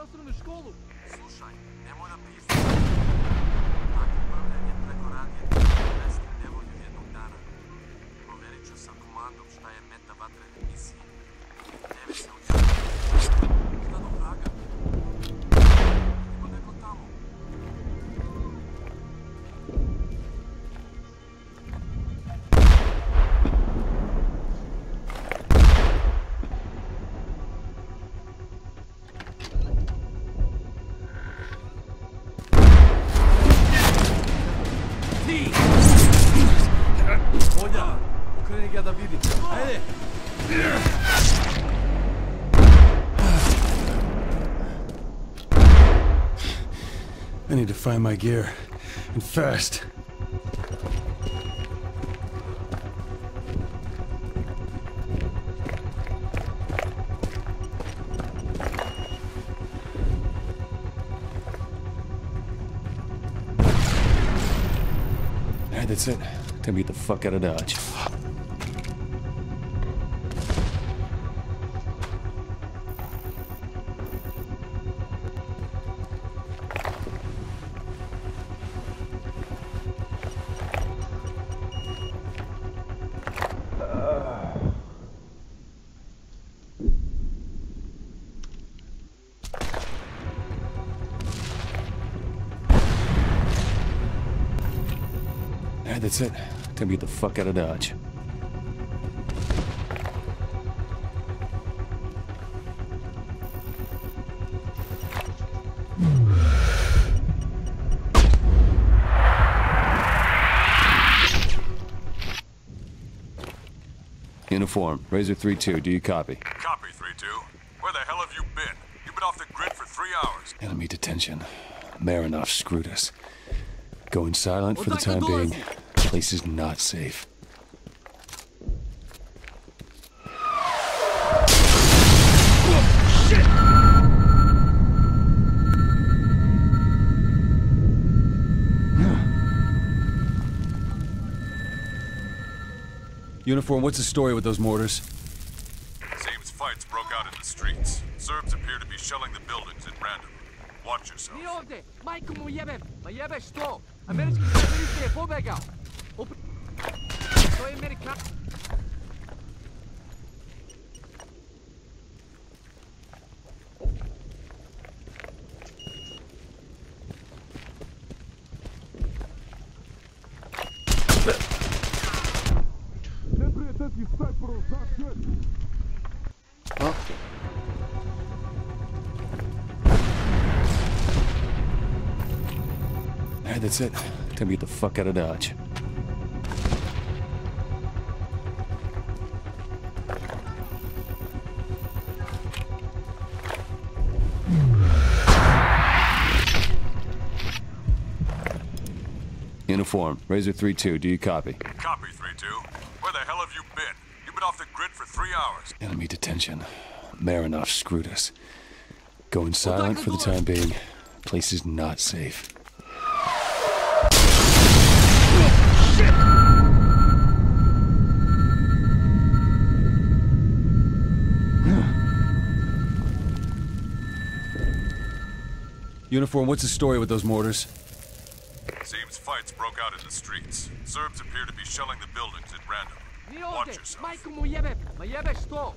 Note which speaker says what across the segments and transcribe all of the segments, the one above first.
Speaker 1: zdravstvenu školu.
Speaker 2: Slušaj, nemoj da pizdiš. Ako upravljanje preko radija ti prevesti nevolju jednog dana, proverit ću sa komandom šta je meta vatrene misije. Deve se uđe. Šta do vraga? Ima neko tamo.
Speaker 1: Olja, okreni ga da vidim. Ajde!
Speaker 3: I need to find my gear, and fast. Alright, that's it. Time to get the fuck out of Dodge. Alright, that's it. Time to get the fuck out of Dodge. Uniform, Razor 3-2, do you copy?
Speaker 4: Copy, 3-2. Where the hell have you been? You've been off the grid for 3 hours.
Speaker 3: Enemy detention. Marinov screwed us. Going silent for the time being. Place is not safe. Uniform, what's the story with those mortars?
Speaker 4: Seems fights broke out in the streets. Serbs appear to be shelling the buildings at random. Watch yourself.
Speaker 1: Nije ovde! Majku mu jebem! Ma jebeš to! Američki terorista je pobegao! To je Amerikan...
Speaker 3: Alright, that's it. Time to get the fuck out of Dodge. Uniform, Razor 3-2, do you copy?
Speaker 4: Copy, 3-2. Where the hell have you been? You've been off the grid for 3 hours.
Speaker 3: Enemy detention. Marinov screwed us. Going silent for the time being. Place is not safe. Uniform, what's the story with those mortars?
Speaker 4: Seems fights broke out in the streets. Serbs appear to be shelling the buildings at random.
Speaker 1: Nije
Speaker 4: Watch
Speaker 1: ovde!
Speaker 4: yourself.
Speaker 1: Majku mu jebem! Ma jebeš to!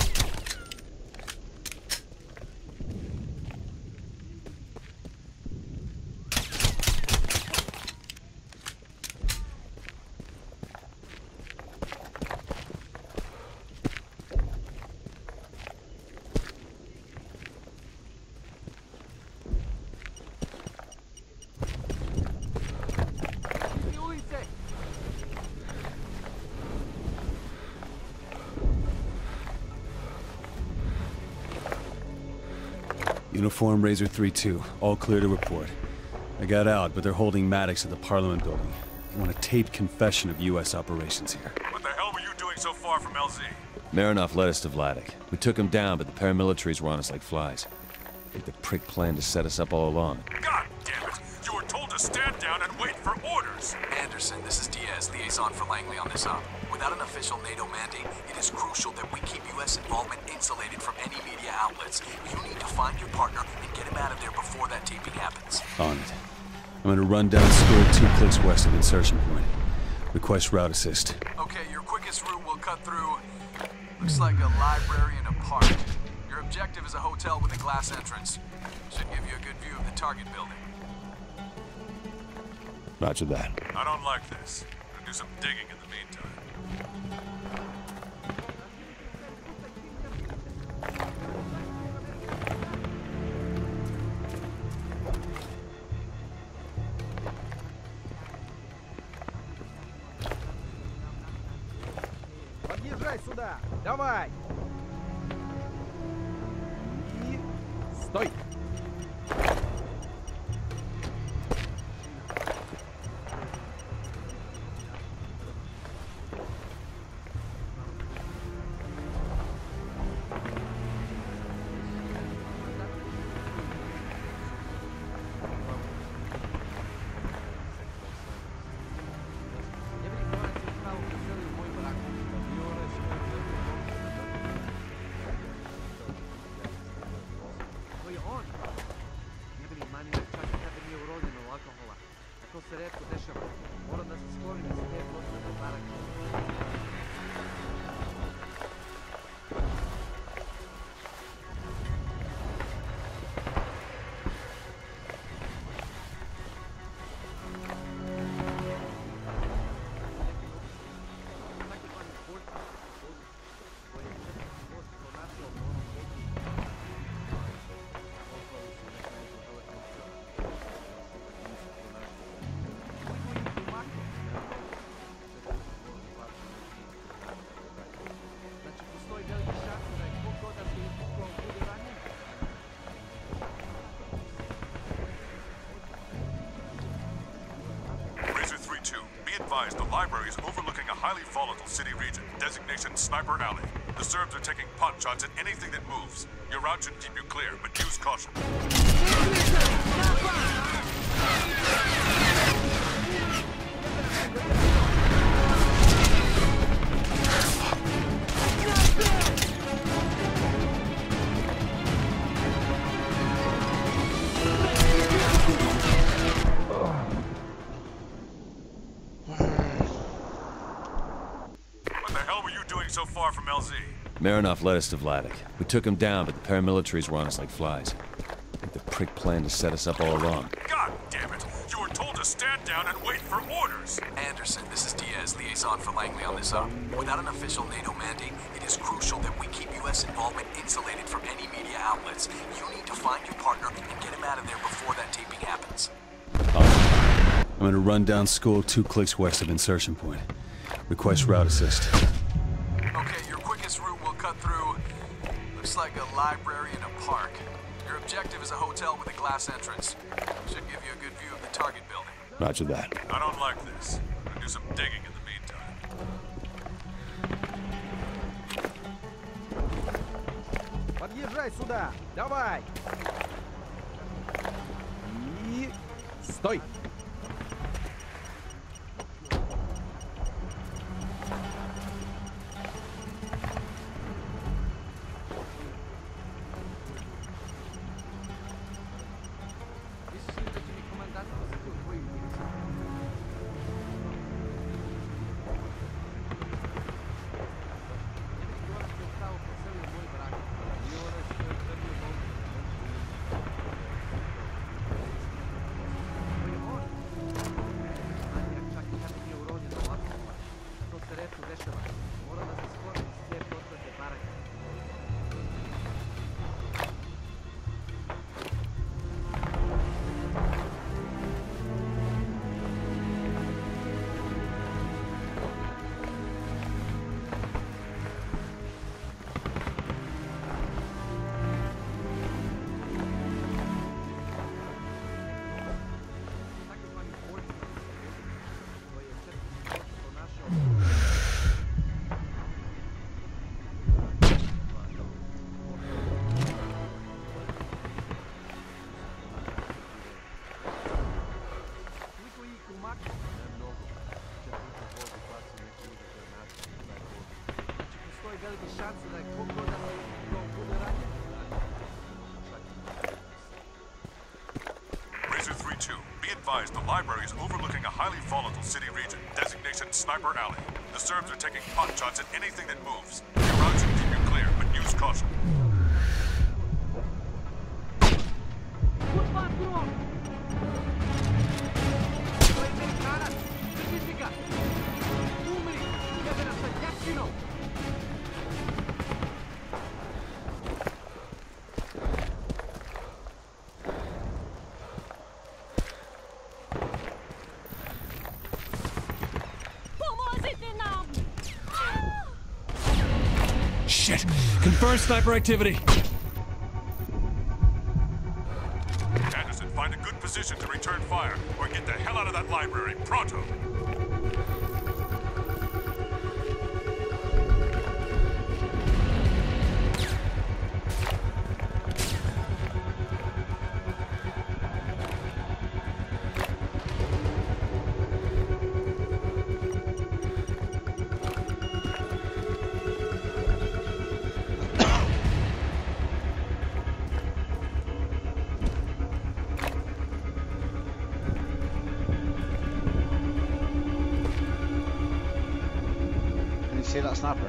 Speaker 3: Uniform, Razor 3-2. All clear to report. I got out, but they're holding Maddox at the Parliament building. They want a taped confession of U.S. operations here.
Speaker 4: What the hell were you doing so far from LZ?
Speaker 3: Marinov led us to Vladik. We took him down, but the paramilitaries were on us like flies. I think the prick planned to set us up all along.
Speaker 4: God damn it! You were told to stand down and wait for orders.
Speaker 2: Anderson, this is Diaz, liaison for Langley on this op. Without an official NATO mandate, it is crucial that we keep U.S. involvement insulated from any media outlets. You need to find your partner and get him out of there before that taping happens.
Speaker 3: On it. I'm gonna run down Square 2 clicks west of insertion point. Request route assist.
Speaker 2: Okay, your quickest route will cut through... looks like a library and a park. Your objective is a hotel with a glass entrance. Should give you a good view of the target building.
Speaker 3: Roger that.
Speaker 4: I don't like this. Gonna do some digging in the meantime.
Speaker 1: Подъезжай сюда! Давай! И... Стой!
Speaker 4: The library is overlooking a highly volatile city region, designation Sniper Alley. The Serbs are taking pot shots at anything that moves. Your route should keep you clear, but use caution. So far from LZ.
Speaker 5: Marinov led us to Vladik. We took him down, but the paramilitaries were on us like flies. I think the prick planned to set us up all along.
Speaker 4: God damn it! You were told to stand down and wait for orders!
Speaker 2: Anderson, this is Diaz, liaison for Langley on this op. Without an official NATO mandate, it is crucial that we keep U.S. involvement insulated from any media outlets. You need to find your partner and get him out of there before that taping happens.
Speaker 3: I'm gonna run down School 2 clicks west of insertion point. Request route assist.
Speaker 2: Okay, your quickest route will cut through... looks like a library and a park. Your objective is a hotel with a glass entrance. Should give you a good view of the target building.
Speaker 3: Roger that.
Speaker 4: I don't like this. Gonna do some digging in the meantime.
Speaker 1: Подъезжай сюда! Давай! И... Стой! postoji velika šansa da je kogoda to bude ranjen.
Speaker 4: Razor 3-2, be advised the library is overlooking a highly volatile city region, designation Sniper Alley. The Serbs are taking pot shots at anything that moves. Your route should keep you clear, but use caution.
Speaker 1: Put patro! To je Amerikanac! Držite ga! Umri! Jebena sa jačinom!
Speaker 5: Shit! Confirm sniper activity!
Speaker 4: Anderson, find a good position to return fire, or get the hell out of that library, pronto!
Speaker 6: See that sniper?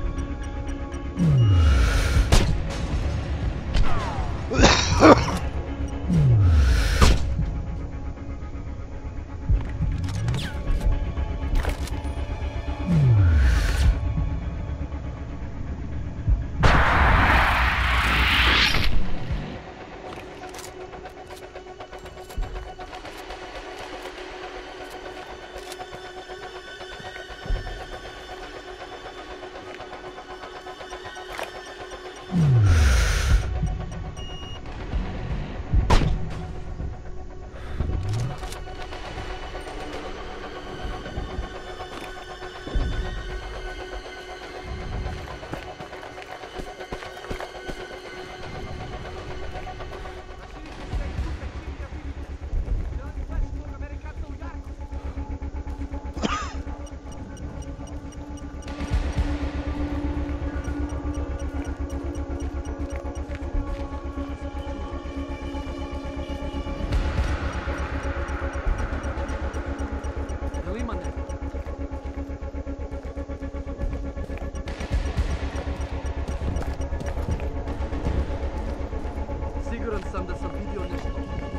Speaker 1: Siguran sam da sam vidio nešto.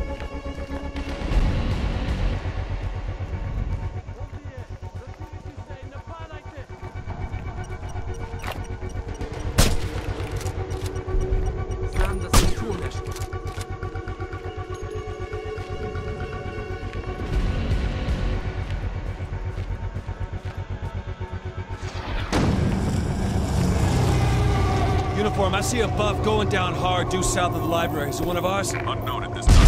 Speaker 1: Znam da sam čuo nešto.
Speaker 5: Uniform, I see a buff going down hard due south of the library. Is it one of ours?
Speaker 4: Unknown at this time.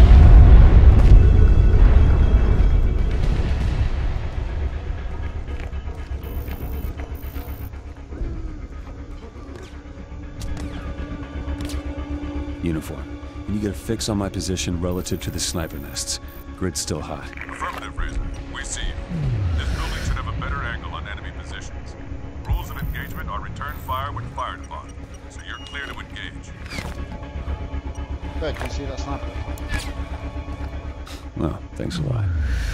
Speaker 3: Uniform, can you get a fix on my position relative to the sniper nests? Grid's still hot.
Speaker 4: Affirmative, Razor. We see you. This building should have a better angle on enemy positions. Rules of engagement are return fire when fired upon, so you're clear to engage.
Speaker 6: Good, can you see that sniper?
Speaker 3: Well, thanks a lot.